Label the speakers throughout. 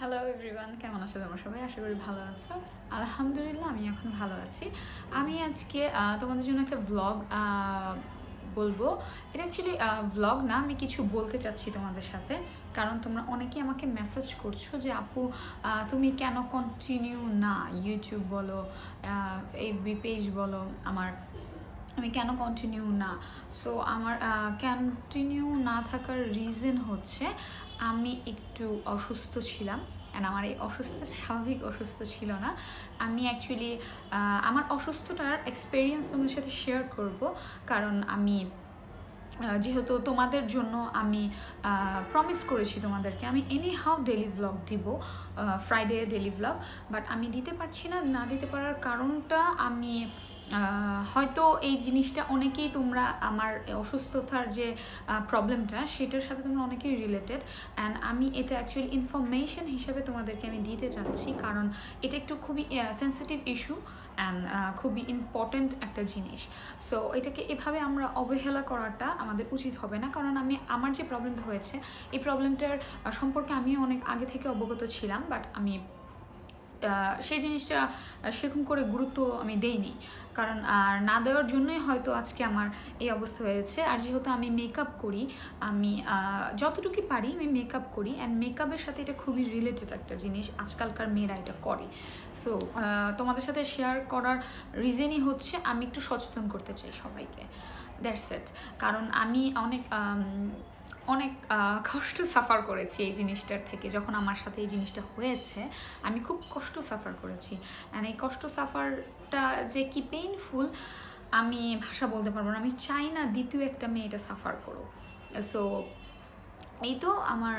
Speaker 1: Hello everyone, কেমন আছো তোমরা সবাই? আশা করি ভালো আছো। আলহামদুলিল্লাহ আমি এখন ভালো আছি। আমি আজকে তোমাদের জন্য একটা ভ্লগ বলবো। এটা অ্যাকচুয়ালি ভ্লগ না, আমি কিছু বলতে চাচ্ছি তোমাদের সাথে। কারণ তোমরা অনেকেই আমাকে মেসেজ করছো যে আপু তুমি কেন কন্টিনিউ না, ইউটিউব বলো, এফবি পেজ বলো, আমি কেন কন্টিনিউ না। সো আমার কন্টিনিউ না থাকার রিজন হচ্ছে আমি একটু অসুস্থ ছিলাম। অ্যান্ড আমার এই অসুস্থতা স্বাভাবিক অসুস্থ ছিল না। আমি অ্যাকচুয়ালি আমার অসুস্থতার এক্সপিরিয়েন্স তোমাদের সাথে শেয়ার করব। কারণ আমি যেহেতু তোমাদের জন্য আমি প্রমিস করেছি তোমাদেরকে আমি এনি হাউ ডেলি ভ্লগ দিব, ফ্রাইডে ডেলি ভ্লগ, বাট আমি দিতে পারছি না। না দিতে পারার কারণটা আমি হয়তো এই জিনিসটা অনেকেই তোমরা আমার অসুস্থতার যে প্রবলেমটা সেটার সাথে তোমরা অনেকেই রিলেটেড, অ্যান্ড আমি এটা অ্যাকচুয়ালি ইনফরমেশন হিসেবে তোমাদেরকে আমি দিতে চাচ্ছি। কারণ এটা একটু খুবই সেন্সিটিভ ইস্যু অ্যান্ড খুবই ইম্পর্ট্যান্ট একটা জিনিস। সো এটাকে এভাবে আমরা অবহেলা করাটা আমাদের উচিত হবে না। কারণ আমার যে প্রবলেমটা হয়েছে এই প্রবলেমটার সম্পর্কে আমিও অনেক আগে থেকে অবগত ছিলাম, বাট আমি সেই জিনিসটা সেরকম করে গুরুত্ব আমি দেইনি। কারণ আর না দেওয়ার জন্যই হয়তো আজকে আমার এই অবস্থা হয়েছে। আর যেহেতু আমি মেকআপ করি, আমি যতটুকু পারি আমি মেকআপ করি, অ্যান্ড মেকআপের সাথে এটা খুবই রিলেটেড একটা জিনিস, আজকালকার মেয়েরা এটা করে। সো তোমাদের সাথে শেয়ার করার রিজনই হচ্ছে আমি একটু সচেতন করতে চাই সবাইকে, দ্যাটস ইট। কারণ আমি অনেক কষ্ট সাফার করেছি এই জিনিসটার থেকে। যখন আমার সাথে এই জিনিসটা হয়েছে আমি খুব কষ্ট সাফার করেছি, অ্যান্ড এই কষ্ট সাফারটা যে কি পেইনফুল আমি ভাষা বলতে পারবো না। আমি চাই না দ্বিতীয় একটা মেয়ে এটা সাফার করো। সো এই তো আমার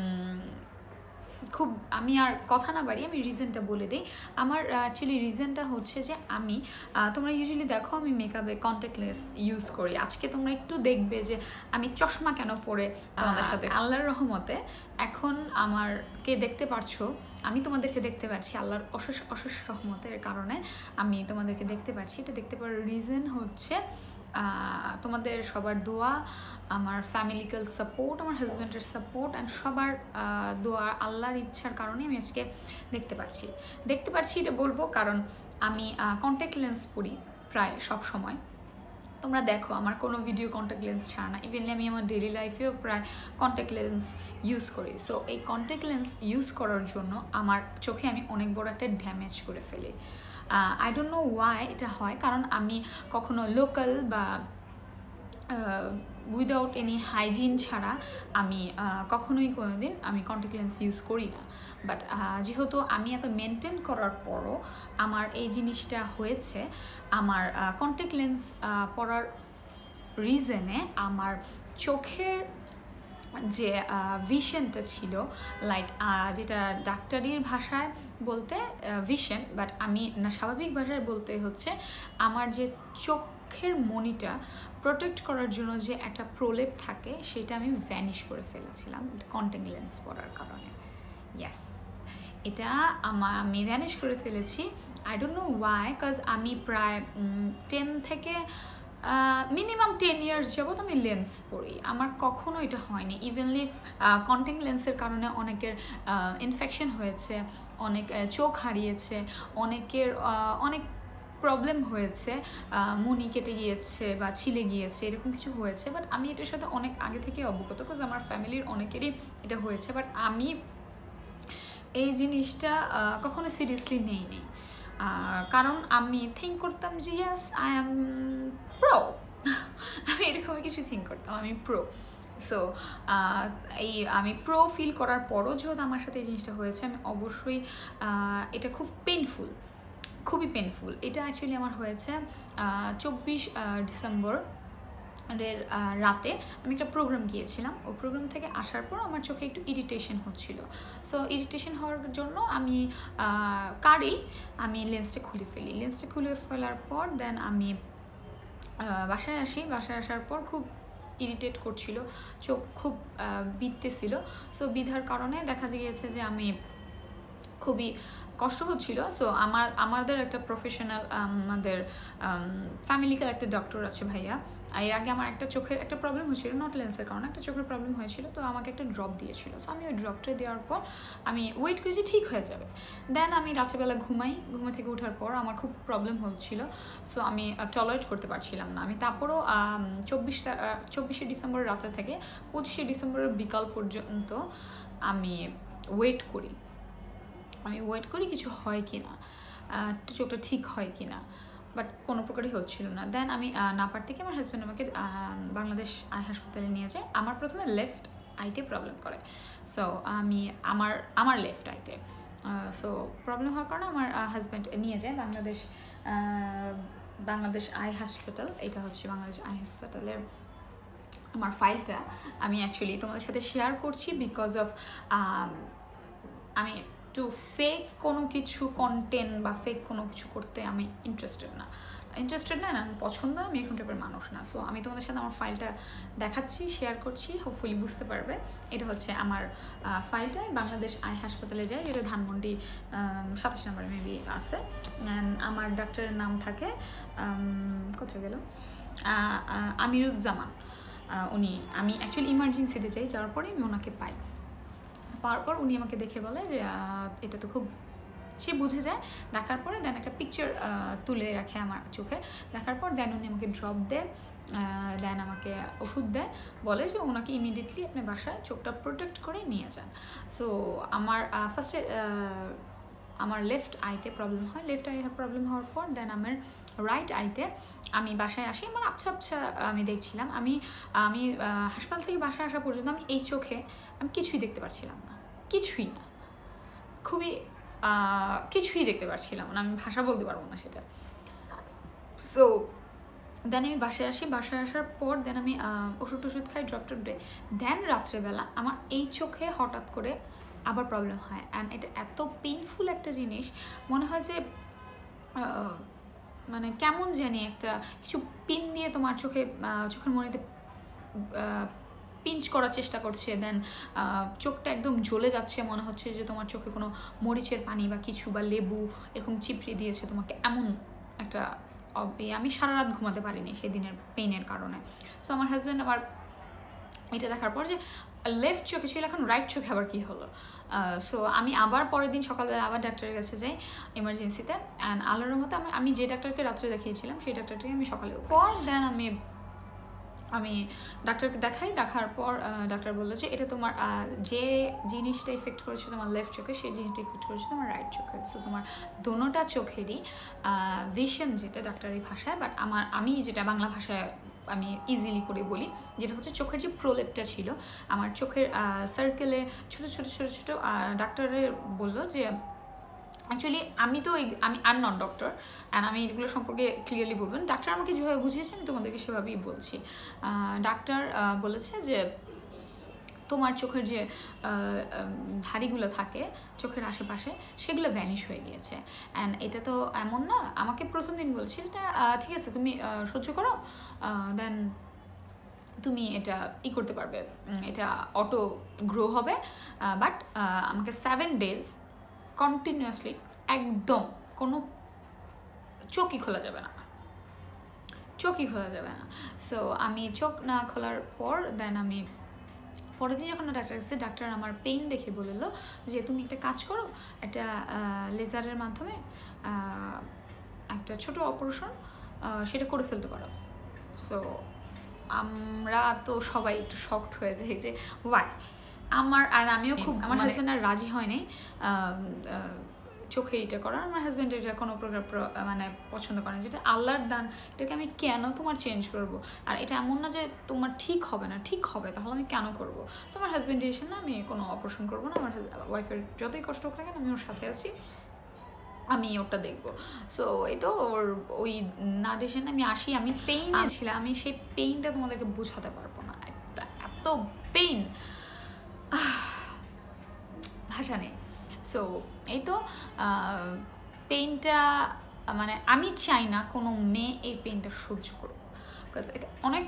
Speaker 1: খুব, আমি আর কথা না বাড়ি আমি রিজনটা বলে দিই। আমার অ্যাকচুয়ালি রিজনটা হচ্ছে যে আমি তোমরা ইউজুয়ালি দেখো আমি মেকআপে কন্ট্যাক্ট লেন্স ইউজ করি। আজকে তোমরা একটু দেখবে যে আমি চশমা কেন পরে তোমাদের সাথে। আল্লাহর রহমতে এখন আমারকে দেখতে পারছো, আমি তোমাদেরকে দেখতে পাচ্ছি আল্লাহর অশেষ রহমতের কারণে আমি তোমাদেরকে দেখতে পাচ্ছি। এটা দেখতে পাওয়ার রিজন হচ্ছে তোমাদের সবার দোয়া, আমার ফ্যামিলিক্যাল সাপোর্ট, আমার হাজব্যান্ডের সাপোর্ট, অ্যান্ড সবার দোয়া, আল্লাহর ইচ্ছার কারণে আমি আজকে দেখতে পারছি। এটা বলবো কারণ আমি কন্ট্যাক্ট লেন্স পরি প্রায় সব সময়। তোমরা দেখো আমার কোনো ভিডিও কন্ট্যাক্ট লেন্স ছাড়া না, ইভেনলি আমি আমার ডেলি লাইফেও প্রায় কন্ট্যাক্ট লেন্স ইউজ করি। সো এই কন্ট্যাক্ট লেন্স ইউজ করার জন্য আমার চোখে আমি অনেক বড় একটা ড্যামেজ করে ফেলি। আই ডোন্ট নো ওয়াই এটা হয়, কারণ আমি কখনো লোকাল বা উইদাউট এনি হাইজিন ছাড়া আমি কখনোই কোনোদিন আমি কন্ট্যাক্ট লেন্স ইউজ করি না। বাট যেহেতু আমি এত মেনটেন করার পরও আমার এই জিনিসটা হয়েছে, আমার কন্ট্যাক্ট লেন্স পরার রিজনে আমার চোখের যে ভিশনটা ছিল, লাইক যেটা ডাক্তারির ভাষায় বলতে ভিশন, বাট আমি না স্বাভাবিক ভাষায় বলতে হচ্ছে আমার যে চোখের মনিটা প্রোটেক্ট করার জন্য যে একটা প্রলেপ থাকে সেটা আমি ভ্যানিশ করে ফেলেছিলাম কন্ট্যাক্ট লেন্স পরার কারণে। ইয়েস, এটা আমি ভ্যানিশ করে ফেলেছি। I don't know why, cause আমি প্রায় 10 থেকে মিনিমাম 10 ইয়ার্স যাবত আমি লেন্স পরি, আমার কখনো এটা হয়নি। ইভেনলি কন্ট্যাক্ট লেন্সের কারণে অনেকের ইনফেকশন হয়েছে, অনেক চোখ হারিয়েছে, অনেকের অনেক প্রবলেম হয়েছে, মুনি কেটে গিয়েছে বা ছিলে গিয়েছে, এরকম কিছু হয়েছে। বাট আমি এটার সাথে অনেক আগে থেকে অবগত, বিকজ আমার ফ্যামিলির অনেকেরই এটা হয়েছে। বাট আমি এই জিনিসটা কখনো সিরিয়াসলি নেইনি, কারণ আমি থিঙ্ক করতাম যে ইয়াস আই অ্যাম প্রো। আমি এরকমই কিছু থিঙ্ক করতাম আমি প্রো। সো এই আমি প্রো ফিল করার পরও যেহেতু আমার সাথে এই জিনিসটা হয়েছে, আমি অবশ্যই এটা খুব পেইনফুল, খুবই পেইনফুল। এটা অ্যাকচুয়ালি আমার হয়েছে 24 ডিসেম্বর রাতে আমি একটা প্রোগ্রাম গিয়েছিলাম। ওই প্রোগ্রাম থেকে আসার পর আমার চোখে একটু ইরিটেশন হচ্ছিল। সো ইরিটেশন হওয়ার জন্য আমি আমি লেন্সটা খুলে ফেলি। লেন্সটা খুলে ফেলার পর দেন আমি বাসায় আসি। বাসায় আসার পর খুব ইরিটেট করছিল, চোখ খুব বিঁধতেছিল। সো বিধার কারণে দেখা গিয়েছে যে আমি খুবই কষ্ট হচ্ছিল। সো আমাদের একটা প্রফেশনাল আমাদের ফ্যামিলিক্যাল একটা ডক্টর আছে ভাইয়া। এর আগে আমার একটা চোখের একটা প্রবলেম হয়েছিল, নট লেন্সের কারণে একটা চোখের প্রবলেম হয়েছিল, তো আমাকে একটা ড্রপ দিয়েছিল। সো আমি ওই ড্রপটা দেওয়ার পর আমি ওয়েট করেছি ঠিক হয়ে যাবে। দেন আমি রাত্রেবেলা ঘুমা থেকে ওঠার পর আমার খুব প্রবলেম হচ্ছিল। সো আমি টলারেট করতে পারছিলাম না। আমি তারপরও 24শে ডিসেম্বর রাতে থেকে 25শে ডিসেম্বরের বিকাল পর্যন্ত আমি ওয়েট করি কিছু হয় কি না, চোখটা ঠিক হয় কি না, বাট কোনো প্রকারই হচ্ছিল না। দেন আমি না পারতে কি আমার হাজব্যান্ড আমাকে বাংলাদেশ আই হাসপাতালে নিয়ে যায়। আমার প্রথমে লেফট আইতে প্রবলেম করে। সো আমি আমার লেফট আইতে সো প্রবলেম হওয়ার কারণে আমার হাজব্যান্ড নিয়ে যায় বাংলাদেশ আই হাসপাতাল। এটা হচ্ছে বাংলাদেশ আই হাসপাতালের আমার ফাইলটা আমি অ্যাকচুয়ালি তোমাদের সাথে শেয়ার করছি বিকজ অফ আমি টু ফেক কোনো কিছু কন্টেন্ট বা ফেক কোনো কিছু করতে আমি ইন্টারেস্টেড না, আমি পছন্দ, আমি এরকম টাইপের মানুষ না। সো আমি তোমাদের সাথে আমার ফাইলটা দেখাচ্ছি, শেয়ার করছি, হোপফুলি বুঝতে পারবে। এটা হচ্ছে আমার ফাইলটা, বাংলাদেশ আই হাসপাতালে যায়, যেটা ধানমন্ডি 27 নম্বরে মেবি আছে। আমার ডাক্তারের নাম থাকে কোথায় গেল, আমিরুজ্জামান। আমি অ্যাকচুয়ালি ইমার্জেন্সিতে যাই, যাওয়ার পরে আমি ওনাকে পাওয়ার পর উনি আমাকে দেখে বলে যে এটা তো খুব, সে বুঝে যায়। দেখার পরে দেন একটা পিকচার তুলে রাখে আমার চোখের। দেখার পর দেন উনি আমাকে ড্রপ দেয়, দেন আমাকে ওষুধ দেয়, বলে যে ওনাকে ইমিডিয়েটলি আপনি বাসায় চোখটা প্রোটেক্ট করে নিয়ে যান। সো আমার ফার্স্টে আমার লেফট আইতে প্রবলেম হয়। লেফট আই প্রবলেম হওয়ার পর দেন আমার রাইট আইতে আমি বাসায় আসি। আমার আবছা আমি দেখছিলাম, আমি হাসপাতাল থেকে বাসায় আসা পর্যন্ত আমি এই চোখে আমি কিছুই দেখতে পারছিলাম না, কিছুই না, খুবই কিছুই দেখতে পারছিলাম না, আমি ভাষা বলতে পারবো না সেটা। সো দেন আমি বাসায় আসার পর দেন আমি ওষুধ খাই, ড্রপ দেয়। দেন রাত্রেবেলা আমার এই চোখে হঠাৎ করে আবার প্রবলেম হয়। অ্যান্ড এটা এত পেইনফুল একটা জিনিস, মনে হয় যে মানে কেমন জানি একটা কিছু পিন দিয়ে তোমার চোখের মনিতে পিঞ্চ করার চেষ্টা করছে। দেন চোখটা একদম জ্বলে যাচ্ছে, মনে হচ্ছে যে তোমার চোখে কোনো মরিচের পানি বা কিছু বা লেবু এরকম চিপড়িয়ে দিয়েছে তোমাকে, এমন একটা আমি সারা রাত ঘুমাতে পারিনি সেদিনের পেইনের কারণে। সো আমার হাজব্যান্ড আবার এটা দেখার পর যে লেফট চোখে ছিল, এখন রাইট চোখে আবার কী হলো। সো আমি আবার পরের দিন সকালবেলা আবার ডাক্তারের কাছে যাই ইমার্জেন্সিতে। অ্যান্ড আল্লাহর মতো আমি যে ডাক্তারকে রাত্রে দেখিয়েছিলাম সেই ডাক্তারটাকে আমি সকালে পর দেন আমি ডাক্তারকে দেখার পর ডাক্তার বললো যে এটা তোমার যে জিনিসটা ইফেক্ট করেছে তোমার লেফট চোখে, সেই জিনিসটা ইফেক্ট করেছে তোমার রাইট চোখে। সো তোমার দোনোটা চোখেরই ভিশন, যেটা ডাক্তারি ভাষায়, বাট আমি যেটা বাংলা ভাষায় আমি ইজিলি করে বলি, যেটা হচ্ছে চোখের যে প্রলেপটা ছিল আমার চোখের সার্কেলে ছোটো ছোটো ডাক্তারের বললো যে অ্যাকচুয়ালি আমি I am not doctor and আমি এগুলো সম্পর্কে ক্লিয়ারলি বলবেন। ডাক্তার আমাকে যেভাবে বুঝিয়েছে আমি তোমাদেরকে সেভাবেই বলছি। ডাক্তার বলেছে যে তোমার চোখের যে ধাড়িগুলো থাকে চোখের আশেপাশে সেগুলো ভ্যানিশ হয়ে গিয়েছে। অ্যান্ড এটা তো এমন না, আমাকে প্রথম দিন বলছিল এটা ঠিক আছে তুমি সহ্য করো, দেন তুমি এটা করতে পারবে, এটা অটো গ্রো হবে। বাট আমাকে 7 days কন্টিনিউয়াসলি একদম কোনো চোখই খোলা যাবে না। সো আমি চোখ না খোলার পর দেন আমি পরের দিন যখন ডাক্তার কাছে, ডাক্তার আমার পেইন দেখে বললো যে তুমি একটা কাজ করো, একটা লেজারের মাধ্যমে একটা ছোট অপারেশন সেটা করে ফেলতে পারো। সো আমরা তো সবাই একটু শকড হয়ে যাই যে ওয়াই, আমিও খুব, আমার হাজব্যান্ড আর রাজি হয়নি চোখে এটা করার। আমার হাজব্যান্ড এটা কোনো প্রকার মানে পছন্দ করে না, যেটা আল্লাহর দান, এটাকে আমি কেন তোমার চেঞ্জ করবো? আর এটা এমন না যে তোমার ঠিক হবে না, ঠিক হবে, তাহলে আমি কেন করবো? সো আমার হাজব্যান্ড এসে না আমি কোনো অপারেশন করবো না, আমার ওয়াইফের যতই কষ্ট হোক না কেন আমি ওর সাথে আছি, আমি ওটা দেখবো। সো এটা ওর ওই না ডিসিশন আমি আসি, আমি পেইনে ছিলাম, আমি সেই পেইনটা তোমাদেরকে বোঝাতে পারবো না, একটা এত পেইন ভাষা নেই। সো এই তো পেইনটা মানে আমি চাই না কোনো মেয়ে এই পেইনটা সহ্য করুক, বিকজ এটা অনেক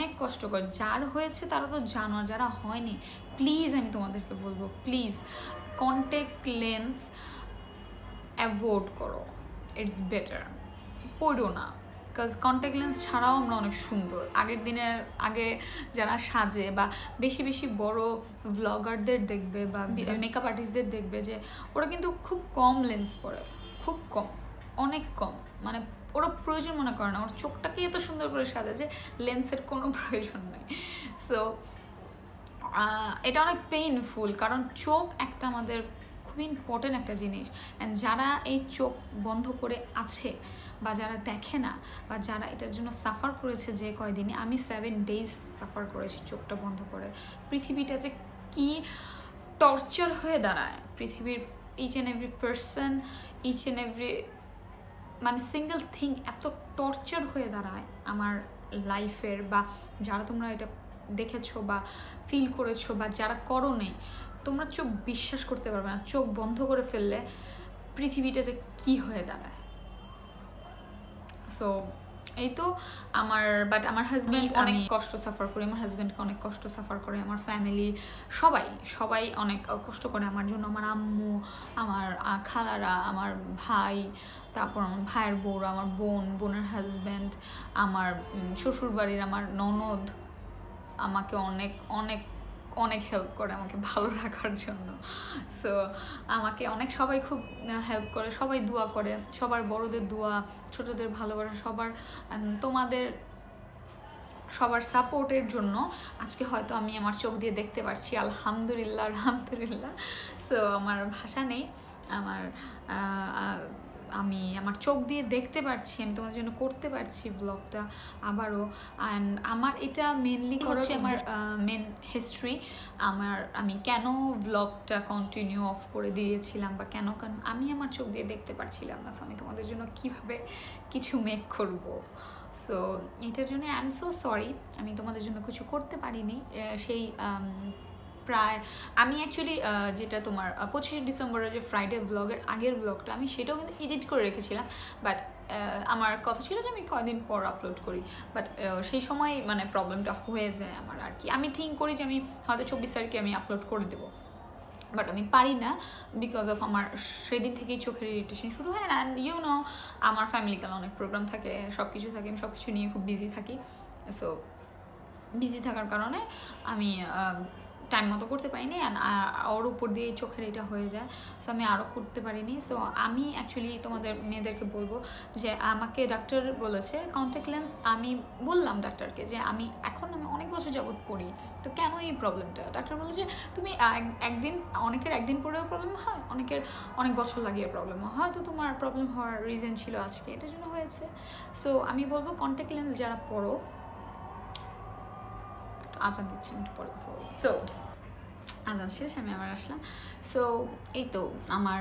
Speaker 1: কষ্টকর। যার হয়েছে তারা তো জানো, যারা হয়নি প্লিজ আমি তোমাদেরকে বলবো প্লিজ কন্ট্যাক্ট লেন্স অ্যাভয়েড করো, ইটস বেটার, পড়ো না। বিকজ কন্ট্যাক্ট লেন্স ছাড়াও আমরা অনেক সুন্দর। আগের দিনের আগে যারা সাজে বা বেশি বেশি বড় ভ্লগারদের দেখবে বা মেকআপ আর্টিস্টদের দেখবে যে ওরা কিন্তু খুব কম লেন্স পরে, খুব কম, অনেক কম, মানে ওরা প্রয়োজন মনে করে না, ওর চোখটাকে এত সুন্দর করে সাজে যে লেন্সের কোনো প্রয়োজন নেই। সো এটা অনেক পেইনফুল, কারণ চোখ একটা আমাদের খুব ইম্পর্টেন্ট একটা জিনিস। অ্যান্ড যারা এই চোখ বন্ধ করে আছে বা যারা দেখে না বা যারা এটার জন্য সাফার করেছে, যে কয়দিনে আমি 7 days সাফার করেছি চোখটা বন্ধ করে, পৃথিবীটা যে কি টর্চার হয়ে দাঁড়ায়, পৃথিবীর each and every person, each and every মানে সিঙ্গেল থিং এত টর্চার হয়ে দাঁড়ায় আমার লাইফের। বা যারা তোমরা এটা দেখেছো বা ফিল করেছো বা যারা করো নেই, তোমরা চোখ বিশ্বাস করতে পারবে না, চোখ বন্ধ করে ফেললে পৃথিবীটা যে কী হয়ে দাঁড়ায়। সো এই তো বাট আমার হাজব্যান্ড অনেক কষ্ট সাফার করে, আমার হাজব্যান্ডকে অনেক কষ্ট সাফার করে, আমার ফ্যামিলি সবাই অনেক কষ্ট করে আমার জন্য। আমার আম্মু, আমার খালারা, আমার ভাই, তারপর আমার ভাইয়ের বউরা, আমার বোনের হাজব্যান্ড, আমার শ্বশুরবাড়ির আমার ননদ আমাকে অনেক অনেক অনেক হেল্প করে আমাকে ভালো রাখার জন্য। সো আমাকে সবাই খুব হেল্প করে, সবাই দোয়া করে, সবার বড়দের দোয়া, ছোটদের ভালোবাসা, তোমাদের সবার সাপোর্টের জন্য আজকে হয়তো আমি আমার চোখ দিয়ে দেখতে পারছি, আলহামদুলিল্লাহ আলহামদুলিল্লাহ। সো আমার ভাষা নেই, আমি আমার চোখ দিয়ে দেখতে পারছি, আমি তোমাদের জন্য করতে পারছি ব্লগটা আবারও। অ্যান্ড আমার এটা মেনলি হচ্ছে আমার মেন হিস্ট্রি, আমি কেন ব্লগটা কন্টিনিউ অফ করে দিয়েছিলাম বা কেন আমি আমার চোখ দিয়ে দেখতে পারছিলাম না। আমি তোমাদের জন্য কিভাবে কিছু মেক করব। সো এটার জন্য আই এম সো সরি, আমি তোমাদের জন্য কিছু করতে পারিনি। সেই প্রায় আমি অ্যাকচুয়ালি যেটা তোমার 25 ডিসেম্বরের যে ফ্রাইডে ব্লগের আগের ব্লগটা, আমি সেটাও কিন্তু এডিট করে রেখেছিলাম। বাট আমার কথা ছিল যে আমি কয়দিন পর আপলোড করি, বাট সেই সময় মানে প্রবলেমটা হয়ে যায় আমার আর কি। আমি থিঙ্ক করি যে আমি হয়তো 24 তারিখে আমি আপলোড করে দেবো, বাট আমি পারি না বিকজ অফ আমার সেদিন থেকেই চোখের ইরিটেশন শুরু হয়। অ্যান্ড আমার ফ্যামিলিকাল অনেক প্রোগ্রাম থাকে, সব কিছু থাকে, আমি সব কিছু নিয়ে খুব বিজি থাকি। সো বিজি থাকার কারণে আমি টাইম মতো করতে পারিনি, অ্যান্ড ওর উপর দিয়ে চোখের এটা হয়ে যায়। সো আমি আরও করতে পারিনি। সো আমি অ্যাকচুয়ালি তোমাদের মেয়েদেরকে বলবো যে আমাকে ডাক্তার বলেছে কন্ট্যাক্ট লেন্স, আমি বললাম ডাক্তারকে যে আমি অনেক বছর যাবত পড়ি, তো কেন এই প্রবলেমটা? ডাক্তার বলে যে তুমি অনেকের একদিন পরেও প্রবলেম হয়, অনেকের অনেক বছর লাগিয়ে প্রবলেম হয়, তো তোমার প্রবলেম হওয়ার রিজন ছিল আজকে এটার জন্য হয়েছে। সো আমি বলবো কন্ট্যাক্ট লেন্স যারা পড়ো, আজান দিচ্ছি, একটু পরে কথা বলবো। সো আজান শেষ, আমি আবার আসলাম। সো এই তো আমার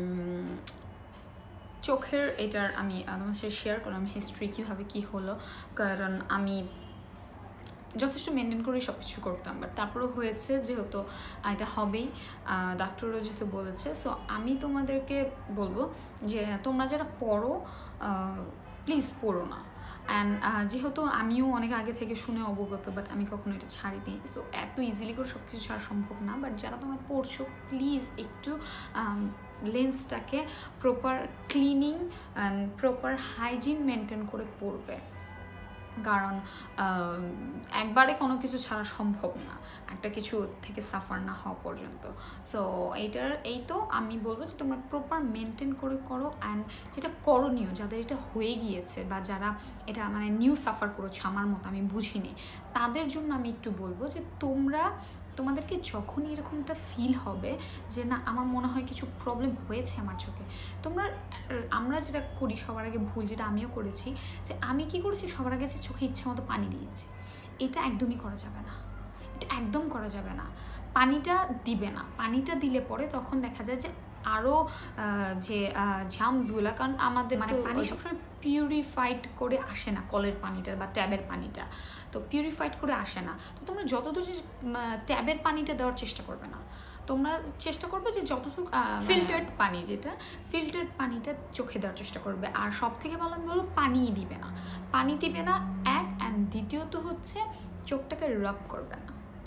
Speaker 1: চোখের এটার আমি তোমার সাথে শেয়ার করলাম হিস্ট্রি, কীভাবে কী হলো। কারণ আমি যথেষ্ট মেনটেন করে সব কিছু করতাম, বাট তারপরেও হয়েছে যেহেতু এটা হবেই, ডাক্তারও যেহেতু বলেছে। সো আমি তোমাদেরকে বলবো যে তোমরা যারা পড়ো প্লিজ পড়ো না। অ্যান্ড যেহেতু আমিও অনেক আগে থেকে শুনে অবগত, বাট আমি কখনো এটা ছাড়িনি। সো এত ইজিলি করে সব কিছু ছাড়া সম্ভব না, বাট যারা তোমরা পড়ছো প্লিজ একটু লেন্সটাকে proper cleaning and proper hygiene maintain করে পড়বে, কারণ একবারে কোনো কিছু ছাড়া সম্ভব না একটা কিছু থেকে সাফার না হওয়া পর্যন্ত। সো এই তো আমি বলবো যে তোমরা প্রপার মেনটেন করে করো। অ্যান্ড যেটা করণীয়, যাদের এটা হয়ে গিয়েছে বা যারা এটা মানে নিউ সাফার করেছো আমার মতো, আমি বুঝিনি, তাদের জন্য আমি একটু বলবো যে তোমাদেরকে যখনই এরকমটা ফিল হবে যে না আমার মনে হয় কিছু প্রবলেম হয়েছে আমার চোখে, আমরা যেটা করি সবার আগে ভুল, যেটা আমিও করেছি, যে আমি কি করেছি সবার আগে যে চোখে ইচ্ছা মতো পানি দিয়েছি। এটা একদমই করা যাবে না, এটা একদম করা যাবে না। পানিটা দিবে না, পানিটা দিলে পরে তখন দেখা যায় যে আরও যে ঝামসগুলো, কারণ আমাদের মানে পানি সবসময় পিউরিফাইড করে আসে না, কলের পানিটা বা ট্যাবের পানিটা তো পিউরিফাইড করে আসে না। তো তোমরা যতদূর ট্যাবের পানিটা দেওয়ার চেষ্টা করবে না, তোমরা চেষ্টা করবে যে যতটুকু ফিল্টার্ড পানি, যেটা ফিল্টার্ড পানিটা চোখে দেওয়ার চেষ্টা করবে। আর সব থেকে ভালো আমি বলবো পানিই দিবে না, পানি দিবে না এক। অ্যান্ড দ্বিতীয়ত হচ্ছে চোখটাকে রাব করবে না।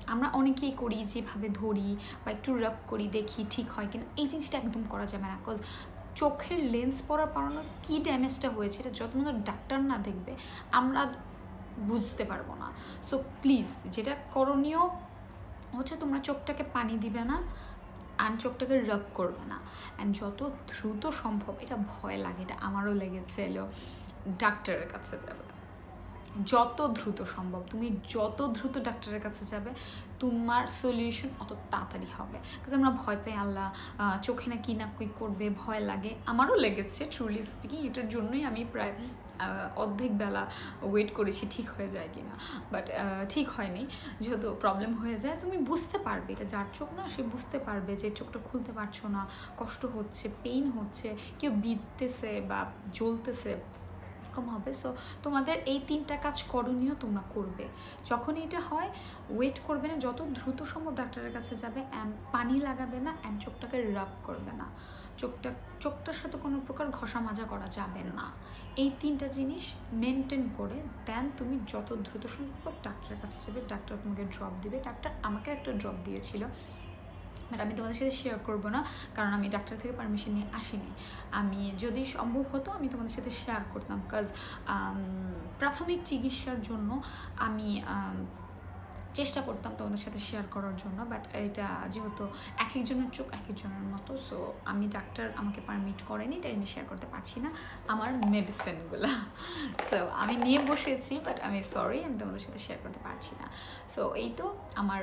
Speaker 1: আমরা অনেকেই করি যেভাবে ধরি বা একটু রাব করি দেখি ঠিক হয় কিনা, এই জিনিসটা একদম করা যাবে না। বিকজ চোখের লেন্স পরার কারণে কী ড্যামেজটা হয়েছে এটা যতক্ষণ ডাক্তার না দেখবে আমরা বুঝতে পারবো না। সো প্লিজ যেটা করণীয় হচ্ছে তোমরা চোখটাকে পানি দিবে না অ্যান্ড চোখটাকে রাব করবে না, অ্যান্ড যত দ্রুত সম্ভব, এটা ভয় লাগে, এটা আমারও লেগেছিল, ডাক্তারের কাছে যাবে যত দ্রুত সম্ভব। তুমি যত দ্রুত ডাক্তারের কাছে যাবে তোমার সলিউশন অত তাড়াতাড়ি হবে। বিকজ আমরা ভয় পাই আল্লাহ চোখে না কি না কি করবে, ভয় লাগে, আমারও লেগেছে ট্রুলি স্পিকিং। এটার জন্যই আমি প্রায় অর্ধেক বেলা ওয়েট করেছি ঠিক হয়ে যায় কিনা, বাট ঠিক হয়নি। যেহেতু প্রবলেম হয়ে যায় তুমি বুঝতে পারবে, এটা যার চোখ না সে বুঝতে পারবে যে চোখটা খুলতে পারছো না, কষ্ট হচ্ছে, পেইন হচ্ছে, কেউ বিঁধতেছে বা জ্বলতেছে, এরকম হবে। সো তোমাদের এই 3টা কাজ করণীয় তোমরা করবে। যখন এটা হয় ওয়েট করবে না, যত দ্রুত সম্ভব ডাক্তারের কাছে যাবে, অ্যান্ড পানি লাগাবে না, অ্যান্ড চোখটাকে রাব করবে না, চোখটার সাথে কোনো প্রকার ঘষা মাজা করা যাবে না। এই 3টা জিনিস মেনটেন করে দেন তুমি যত দ্রুত সম্ভব ডাক্তারের কাছে যাবে। ডাক্তার তোমাকে ড্রপ দিবে। ডাক্তার আমাকে একটা ড্রপ দিয়েছিল, বাট আমি তোমাদের সাথে শেয়ার করবো না, কারণ আমি ডাক্তার থেকে পারমিশন নিয়ে আসিনি। আমি যদি সম্ভব হতো আমি তোমাদের সাথে শেয়ার করতাম, বিকজ প্রাথমিক চিকিৎসার জন্য আমি চেষ্টা করতাম তোমাদের সাথে শেয়ার করার জন্য, বাট এটা যেহেতু এক একজনের চোখ এক একজনের মতো, সো আমি ডাক্তার আমাকে পারমিট করেনি, তাই আমি শেয়ার করতে পারছি না আমার মেডিসিনগুলো। সো আমি নিয়ে বসেছি, বাট আমি সরি, আমি তোমাদের সাথে শেয়ার করতে পারছি না। সো এই তো আমার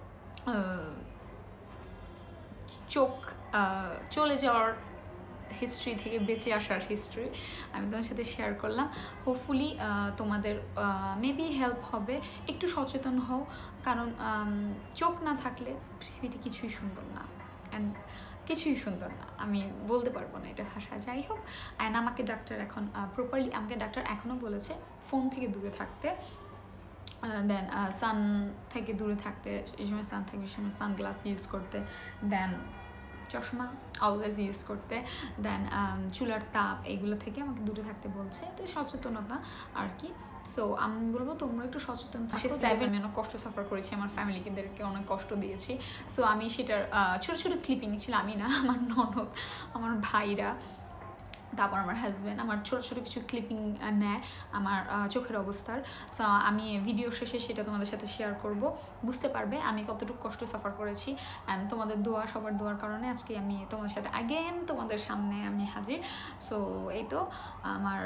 Speaker 1: চোখ চলে যাওয়ার হিস্ট্রি থেকে বেঁচে আসার হিস্ট্রি আমি তোমার সাথে শেয়ার করলাম। হোপফুলি তোমাদের মেবি হেল্প হবে। একটু সচেতন হও, কারণ চোখ না থাকলে পৃথিবীতে কিছুই সুন্দর না, অ্যান্ড কিছুই সুন্দর না, আমি বলতে পারবো না এটা ভাষা। যাই হোক, অ্যান্ড আমাকে ডাক্তার এখন প্রপারলি আমাকে ডাক্তার এখনও বলেছে ফোন থেকে দূরে থাকতে, দেন সান থেকে দূরে থাকতে, এই সময় সান থাকবে এই সময় সানগ্লাস ইউজ করতে, দেন চশমা অলওয়েজ ইউজ করতে, দেন চুলার তাপ এইগুলো থেকে আমাকে দূরে থাকতে বলছে। তো সচেতনতা আর কি। সো আমি বলবো তোমরা একটু সচেতন থাকো। আমি অনেক কষ্ট সাফার করেছি, আমার ফ্যামিলিদেরকে অনেক কষ্ট দিয়েছি। সো আমি সেটার ছোটো ছোটো ক্লিপিং ছিল, আমি না, আমার ননদ, আমার ভাইরা, তারপর আমার হাজব্যান্ড আমার ছোটো ছোটো কিছু ক্লিপিং নেয় আমার চোখের অবস্থার। সো আমি ভিডিও শেষে সেটা তোমাদের সাথে শেয়ার করব, বুঝতে পারবে আমি কতটুকু কষ্ট সাফার করেছি। অ্যান্ড তোমাদের দোয়া, সবার দোয়ার কারণে আজকে আমি তোমাদের সাথে অ্যাগেন তোমাদের সামনে আমি হাজির। সো এই তো আমার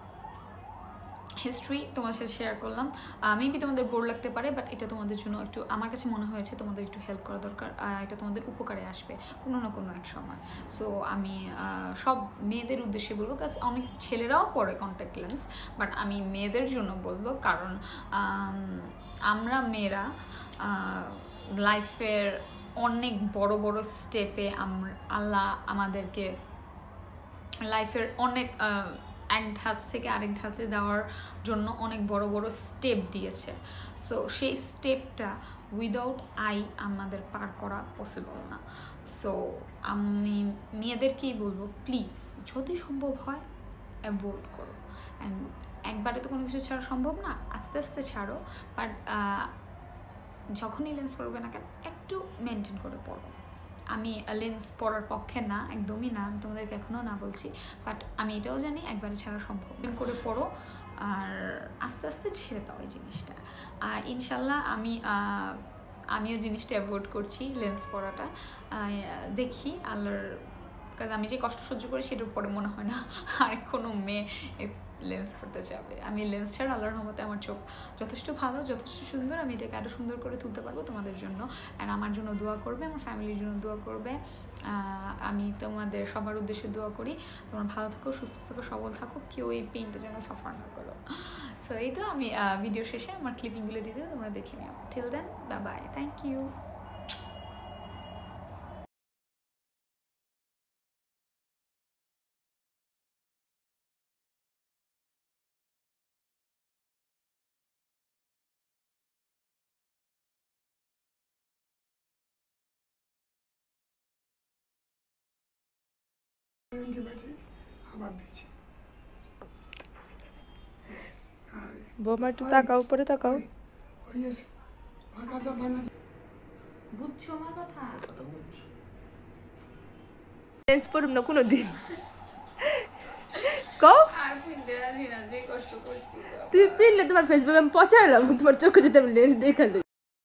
Speaker 1: হিস্ট্রি তোমাদের সাথে শেয়ার করলাম। মেবি তোমাদের বোর লাগতে পারে, বাট এটা তোমাদের জন্য একটু, আমার কাছে মনে হয়েছে তোমাদের একটু হেল্প করা দরকার, এটা তোমাদের উপকারে আসবে কোনো না কোনো এক সময়। সো আমি সব মেয়েদের উদ্দেশ্যে বলবো, কারণ অনেক ছেলেরাও পরে কন্ট্যাক্ট লেন্স, বাট আমি মেয়েদের জন্য বলবো, কারণ আমরা মেয়েরা লাইফের অনেক বড় বড় স্টেপে আল্লাহ আমাদেরকে লাইফের অনেক এক ধাঁচ থেকে আরেক ধাঁচে দেওয়ার জন্য অনেক বড় বড় স্টেপ দিয়েছে। সো সেই স্টেপটা উইদাউট আই আমাদের পার করা পসিবল না। সো আমি মেয়েদেরকেই বলবো, প্লিজ যদি সম্ভব হয় অ্যাভয়েড করো। অ্যান্ড একবারে তো কোনো কিছু ছাড়া সম্ভব না, আস্তে আস্তে ছাড়ো, বাট যখনই লেন্স পরবে না কেন একটু মেনটেন করে পড়ো। আমি লেন্স পরার পক্ষে না, একদমই না, আমি তোমাদেরকে এখনও না বলছি, বাট আমি এটাও জানি একবারে ছাড়া সম্ভব করে পড়ো, আর আস্তে আস্তে ছেড়ে দাও এই জিনিসটা। ইনশাল্লাহ আমিও জিনিসটা অ্যাভয়েড করছি, লেন্স পরাটা। দেখি আল্লাহর, কারণ আমি যে কষ্ট সহ্য করি সেটার পরে মনে হয় না আর কোনো মেয়ে লেন্স পরতে যাবে। আমি লেন্স ছাড়া আল্লাহর রহমতে আমার চোখ যথেষ্ট ভালো, যথেষ্ট সুন্দর, আমি এটাকে আরও সুন্দর করে তুলতে পারবো তোমাদের জন্য। অ্যান্ড আমার জন্য দোয়া করবে, আমার ফ্যামিলির জন্য দোয়া করবে। আমি তোমাদের সবার উদ্দেশ্যে দোয়া করি, তোমরা ভালো থাকো, সুস্থ থাকো, সবল থাকো, কেউ এই পেইনটা যেন সাফার না করো। সো এই তো আমি ভিডিও শেষে আমার ক্লিপিংগুলো দিতে তোমরা দেখে নিও। Till then, bye bye, thank you.
Speaker 2: বৌমা একটু তাকাও, উপরে তাকাও।
Speaker 1: বুঝছো আমার কথা?
Speaker 2: লেন্স পরুম না কোনো দিন কও
Speaker 1: আর পিনতে রাজি না, যে কষ্ট করছি।
Speaker 2: তুই পিনলে তোমার ফেসবুকে আমি পচাইলাম, তোমার চোখে যদি আমি লেন্স দেখা দিই।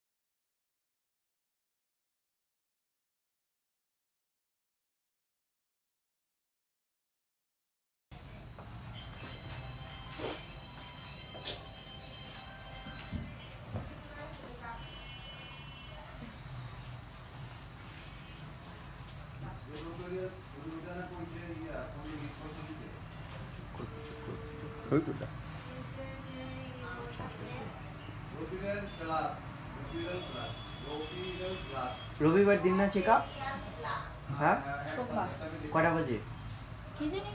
Speaker 3: রবিবার দিন না চেক আপ? হ্যাঁ, কটা বাজে?
Speaker 1: কি জানি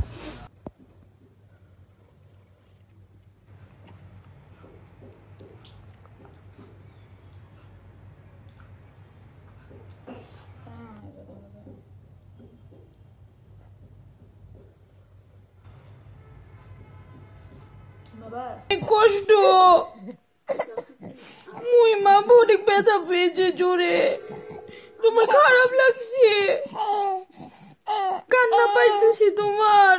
Speaker 4: কষ্ট, মুই মা অনেক ব্যথা পেয়েছে জোরে, তোমার খারাপ লাগছে, কান্না পাইতেছি তোমার,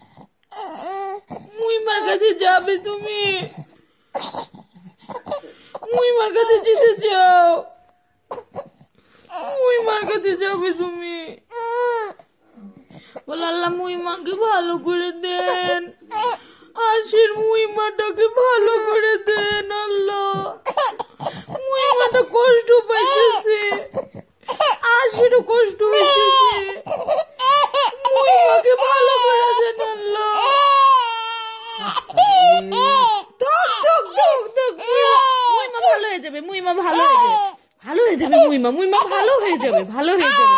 Speaker 4: মুই মার কাছে যাবে তুমি, মুই মার কাছে যেতে চাও, মুই মার কাছে যাবে তুমি, বল আল্লাহ মুই মাকে ভালো করে দেন, আশির মুই মাটাকে ভালো করে দেন আল্লাহ, মুই মাটা কষ্ট পাইতেছে, আশিরও কষ্ট হইতেছে, মুই মাকে ভালো করে দেন আল্লাহ। থাক থাক থাক থাক, মুই মা ভালো হয়ে যাবে, মুই মা ভালো হয়ে যাবে, ভালো হয়ে যাবে, মুই মা ভালো হয়ে যাবে, ভালো হয়ে যাবে।